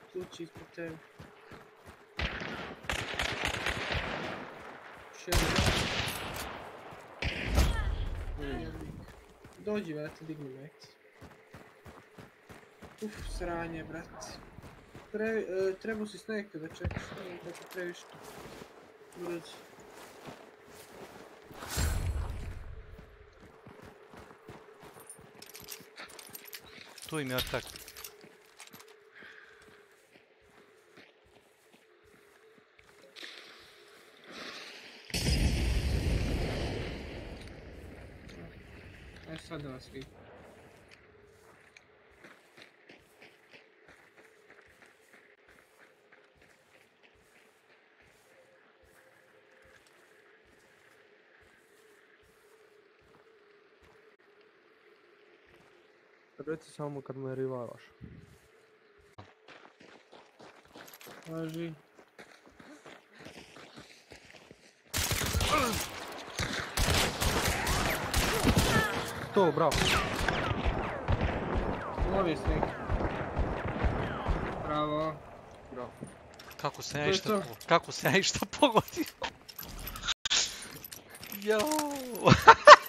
tući ispod tebe. Šedno. Dođi, vrati, digni me. Sranje, brat. Trebao si snajka da čekaš, tako previše. Brzo. Tu im je atak. Aj sad da vas vidim. Reci samo kad me rivaraš. Važi. To, bravo. Lovi snake. Bravo. Bravo. Kako se ja išta pogodio? Jao.